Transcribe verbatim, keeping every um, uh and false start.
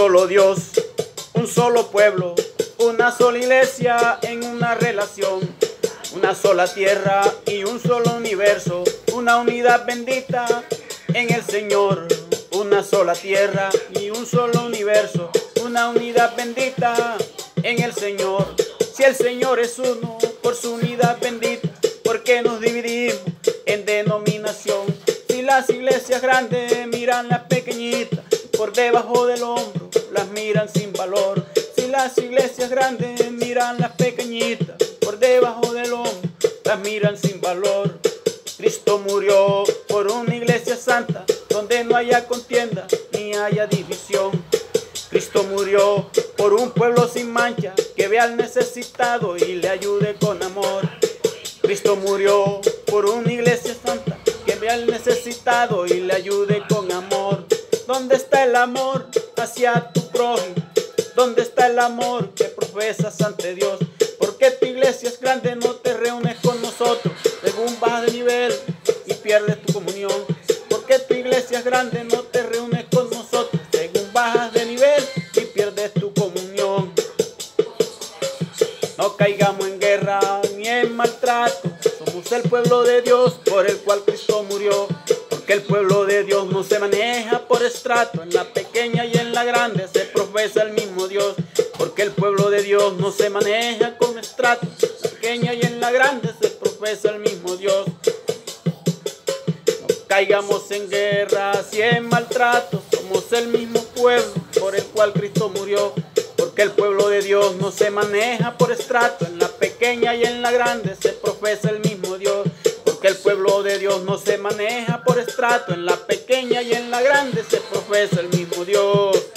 solo Dios, un solo pueblo, una sola iglesia en una relación, una sola tierra y un solo universo, una unidad bendita en el Señor. Una sola tierra y un solo universo, una unidad bendita en el Señor. Si el Señor es uno, por su unidad bendita, ¿por qué nos dividimos en denominación? Si las iglesias grandes miran las pequeñitas, por debajo del hombro las miran sin valor. Si las iglesias grandes miran las pequeñitas, por debajo del hombro las miran sin valor. Cristo murió por una iglesia santa, donde no haya contienda ni haya división. Cristo murió por un pueblo sin mancha, que vea al necesitado y le ayude con amor. Cristo murió por una iglesia santa, que vea al necesitado y le ayude con amor. ¿Dónde está el amor hacia tu prójimo? ¿Dónde está el amor que profesas ante Dios? ¿Por qué tu iglesia es grande, no te reúnes con nosotros? Según bajas de nivel y pierdes tu comunión. ¿Por qué tu iglesia es grande, no te reúnes con nosotros? Según bajas de nivel y pierdes tu comunión. No caigamos en guerra ni en maltrato. Somos el pueblo de Dios por el cual Cristo murió. Porque el pueblo de Dios no se maneja por estrato. En la pequeña y en la grande se profesa el mismo Dios. Porque el pueblo de Dios no se maneja con estrato. En la pequeña y en la grande se profesa el mismo Dios. No caigamos en guerras y en maltrato. Somos el mismo pueblo por el cual Cristo murió. Porque el pueblo de Dios no se maneja por estrato. En la pequeña y en la grande se profesa el mismo Dios. Porque el pueblo de Dios no se maneja por estrato. En la pequeña y en la grande se profesa el mismo Dios.